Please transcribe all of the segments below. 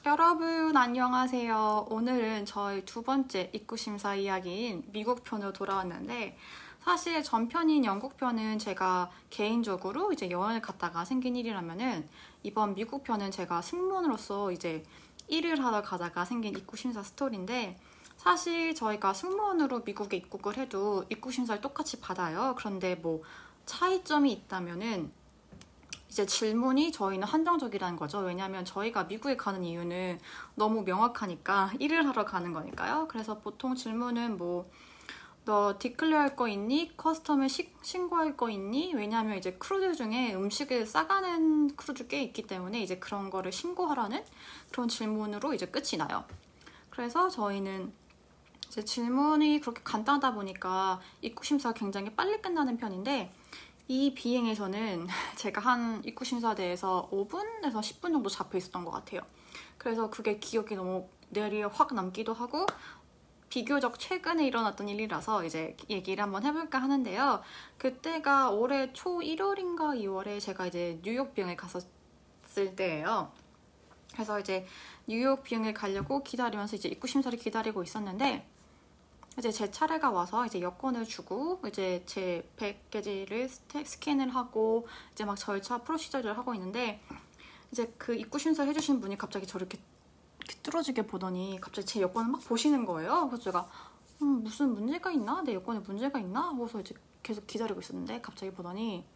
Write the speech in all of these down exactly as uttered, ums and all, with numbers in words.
여러분 안녕하세요. 오늘은 저희 두 번째 입구심사 이야기인 미국 편으로 돌아왔는데, 사실 전편인 영국 편은 제가 개인적으로 이제 여행을 갔다가 생긴 일이라면은, 이번 미국 편은 제가 승무원으로서 이제 일을 하러 가다가 생긴 입구심사 스토리인데, 사실 저희가 승무원으로 미국에 입국을 해도 입구심사를 똑같이 받아요. 그런데 뭐 차이점이 있다면은 이제 질문이 저희는 한정적이라는 거죠. 왜냐하면 저희가 미국에 가는 이유는 너무 명확하니까, 일을 하러 가는 거니까요. 그래서 보통 질문은 뭐 너 디클레어 할 거 있니? 커스텀에 시, 신고할 거 있니? 왜냐하면 이제 크루즈 중에 음식을 싸가는 크루즈 꽤 있기 때문에 이제 그런 거를 신고하라는 그런 질문으로 이제 끝이 나요. 그래서 저희는 이제 질문이 그렇게 간단하다 보니까 입구심사가 굉장히 빨리 끝나는 편인데, 이 비행에서는 제가 한 입구심사대에서 오 분에서 십 분 정도 잡혀 있었던 것 같아요. 그래서 그게 기억이 너무 뇌리에 확 남기도 하고, 비교적 최근에 일어났던 일이라서 이제 얘기를 한번 해볼까 하는데요. 그때가 올해 초 일월인가 이월에 제가 이제 뉴욕 비행을 갔었을 때예요. 그래서 이제 뉴욕 비행을 가려고 기다리면서 이제 입구심사를 기다리고 있었는데, 이제 제 차례가 와서 이제 여권을 주고 이제 제 백계지를 스캔을 하고 이제 막 절차 프로시저를 하고 있는데, 이제 그 입구심사 해주신 분이 갑자기 저를 이렇게, 이렇게 뚫어지게 보더니 갑자기 제 여권을 막 보시는 거예요. 그래서 제가 음, 무슨 문제가 있나? 내 여권에 문제가 있나? 하고서 이제 계속 기다리고 있었는데, 갑자기 보더니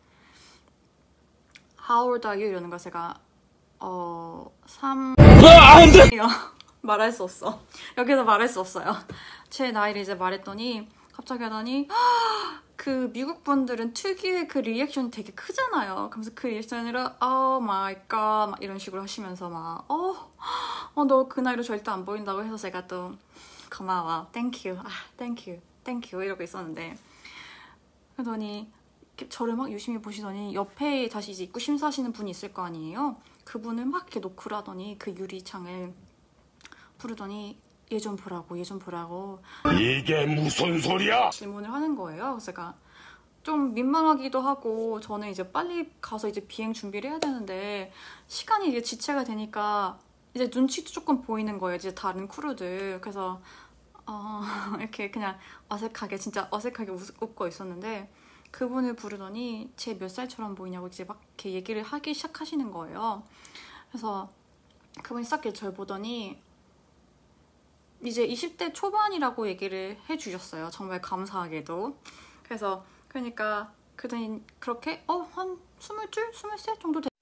How old are you? 이러는 거야. 제가 어... 삼... 안 돼! 말할 수 없어. 여기서 말할 수 없어요. 제 나이를 이제 말했더니 갑자기 하더니 그 미국 분들은 특유의 그 리액션이 되게 크잖아요. 그래서 그 리액션으로 Oh my god 막 이런 식으로 하시면서 막 어, 어, 너 그 나이로 절대 안 보인다고 해서 제가 또 고마워, thank you, 아, thank you, thank you 이러고 있었는데, 그러더니 저를 막 유심히 보시더니 옆에 다시 이제 입구 심사하시는 분이 있을 거 아니에요. 그분을 막 이렇게 노크라더니 그 유리창을 부르더니 얘 좀 보라고, 얘 좀 보라고. 이게 무슨 소리야? 질문을 하는 거예요. 그래서 제가 좀 민망하기도 하고, 저는 이제 빨리 가서 이제 비행 준비를 해야 되는데 시간이 이제 지체가 되니까 이제 눈치도 조금 보이는 거예요. 이제 다른 크루들. 그래서 어, 이렇게 그냥 어색하게, 진짜 어색하게 웃, 웃고 있었는데, 그분을 부르더니 제 몇 살처럼 보이냐고 이제 막 이렇게 얘기를 하기 시작하시는 거예요. 그래서 그분이 싹 저를 보더니 이제 이십 대 초반이라고 얘기를 해주셨어요. 정말 감사하게도. 그래서 그러니까 그더니 그렇게 어, 한 스물 둘, 스물셋 정도 돼.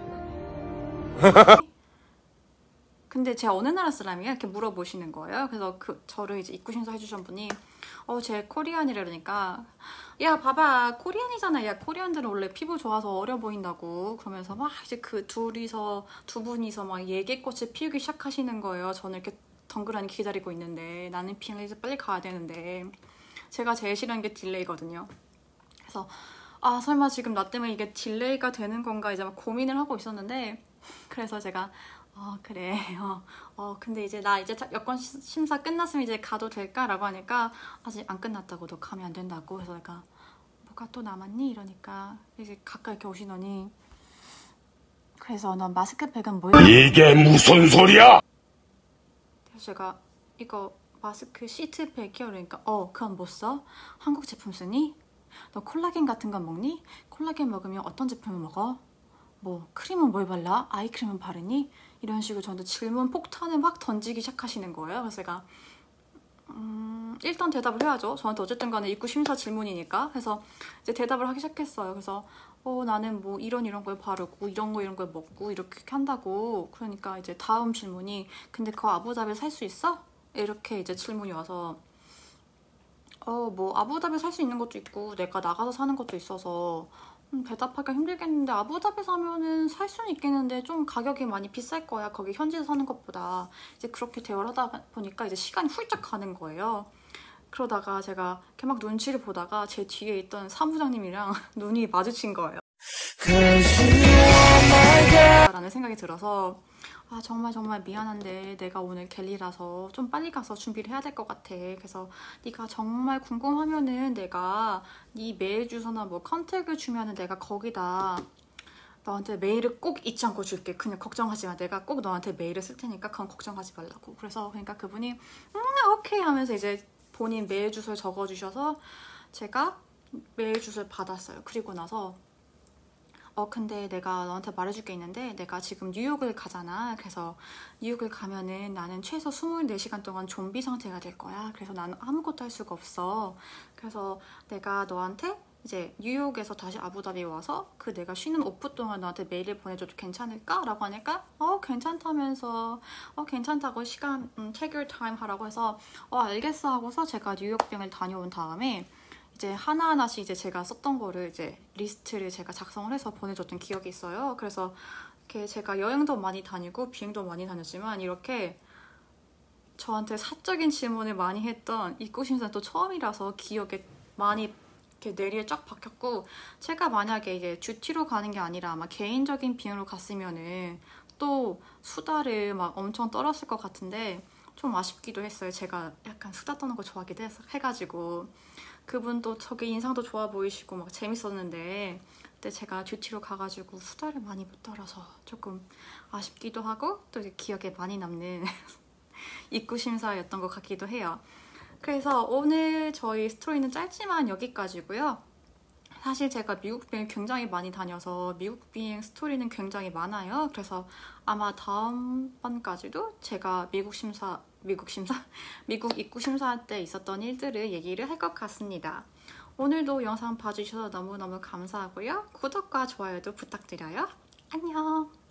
근데 제가 어느 나라 사람이야? 이렇게 물어보시는 거예요. 그래서 그 저를 이제 입구심사 해주신 분이 어, 제 코리안이라 그러니까, 야 봐봐 코리안이잖아. 야 코리안들은 원래 피부 좋아서 어려 보인다고. 그러면서 막 이제 그 둘이서 두 분이서 막 얘기꽃을 피우기 시작하시는 거예요. 저는 이렇게 덩그러니 기다리고 있는데, 나는 비행을 이제 빨리 가야 되는데, 제가 제일 싫어하는 게 딜레이거든요. 그래서 아 설마 지금 나 때문에 이게 딜레이가 되는 건가 이제 막 고민을 하고 있었는데, 그래서 제가 어 그래 어, 어 근데 이제 나 이제 여권 심사 끝났으면 이제 가도 될까? 라고 하니까 아직 안 끝났다고, 너 가면 안 된다고. 그래서 내가 뭐가 또 남았니? 이러니까 이제 가까이 이렇게 오시더니, 그래서 넌 마스크팩은 뭘, 이게 무슨 소리야? 그래서 제가 이거 마스크 시트팩이요. 그러니까 어 그건 뭐 써? 한국 제품 쓰니? 너 콜라겐 같은 건 먹니? 콜라겐 먹으면 어떤 제품을 먹어? 뭐 크림은 뭘 발라? 아이크림은 바르니? 이런 식으로 저한테 질문 폭탄을 막 던지기 시작하시는 거예요. 그래서 제가 음, 일단 대답을 해야죠. 저한테 어쨌든 간에 입구 심사 질문이니까. 그래서 이제 대답을 하기 시작했어요. 그래서 어, 나는 뭐 이런 이런 걸 바르고 이런 거 이런 걸 먹고 이렇게 한다고. 그러니까 이제 다음 질문이 근데 그거 아부다비에 살 수 있어? 이렇게 이제 질문이 와서 어, 뭐 아부다비에 살 수 있는 것도 있고 내가 나가서 사는 것도 있어서 음, 대답하기가 힘들겠는데, 아부다비 사면은 살 수는 있겠는데 좀 가격이 많이 비쌀 거야. 거기 현지에서 사는 것보다. 이제 그렇게 대화를 하다 보니까 이제 시간이 훌쩍 가는 거예요. 그러다가 제가 이렇게 막 눈치를 보다가 제 뒤에 있던 사무장님이랑 눈이 마주친 거예요. 라는 생각이 들어서 아 정말 정말 미안한데 내가 오늘 갤리라서 좀 빨리 가서 준비를 해야 될 것 같아. 그래서 네가 정말 궁금하면은 내가 네 메일 주소나 뭐 컨택을 주면은 내가 거기다 너한테 메일을 꼭 잊지 않고 줄게. 그냥 걱정하지 마. 내가 꼭 너한테 메일을 쓸 테니까 그건 걱정하지 말라고. 그래서 그러니까 그분이 음 오케이 하면서 이제 본인 메일 주소를 적어주셔서 제가 메일 주소를 받았어요. 그리고 나서 어 근데 내가 너한테 말해줄 게 있는데 내가 지금 뉴욕을 가잖아. 그래서 뉴욕을 가면은 나는 최소 이십사 시간 동안 좀비 상태가 될 거야. 그래서 나는 아무것도 할 수가 없어. 그래서 내가 너한테 이제 뉴욕에서 다시 아부다비 와서 그 내가 쉬는 오프 동안 너한테 메일을 보내줘도 괜찮을까? 라고 하니까 어 괜찮다면서 어 괜찮다고 시간 음, take your time 하라고 해서 어 알겠어 하고서 제가 뉴욕 비행을 다녀온 다음에 이제 하나하나씩 이제 제가 썼던 거를 이제 리스트를 제가 작성을 해서 보내줬던 기억이 있어요. 그래서 이렇게 제가 여행도 많이 다니고 비행도 많이 다녔지만 이렇게 저한테 사적인 질문을 많이 했던 입국심사는 또 처음이라서 기억에 많이 이렇게 뇌리에 쫙 박혔고, 제가 만약에 이게 듀티로 가는 게 아니라 아마 개인적인 비행으로 갔으면은 또 수다를 막 엄청 떨었을 것 같은데 좀 아쉽기도 했어요. 제가 약간 수다 떠는 거 좋아하기도 해가지고 그분도 저기 인상도 좋아 보이시고 막 재밌었는데 근데 제가 듀티로 가가지고 수다를 많이 못 떨어서 조금 아쉽기도 하고 또 기억에 많이 남는 입구 심사였던 것 같기도 해요. 그래서 오늘 저희 스토리는 짧지만 여기까지고요. 사실 제가 미국 비행 굉장히 많이 다녀서 미국 비행 스토리는 굉장히 많아요. 그래서 아마 다음번까지도 제가 미국 심사, 미국 심사? 미국 입국 심사할 때 있었던 일들을 얘기를 할 것 같습니다. 오늘도 영상 봐주셔서 너무너무 감사하고요. 구독과 좋아요도 부탁드려요. 안녕!